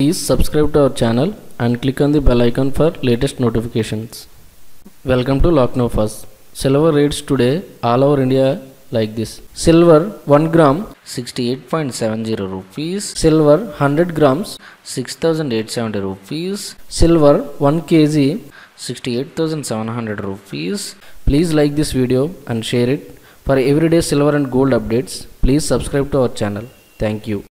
Please subscribe to our channel and click on the bell icon for latest notifications. Welcome to Lucknow First. Silver rates today all over India like this. Silver 1 gram 68.70 rupees. Silver 100 grams 6,870 rupees. Silver 1 kg 68,700 rupees. Please like this video and share it. For everyday silver and gold updates, please subscribe to our channel. Thank you.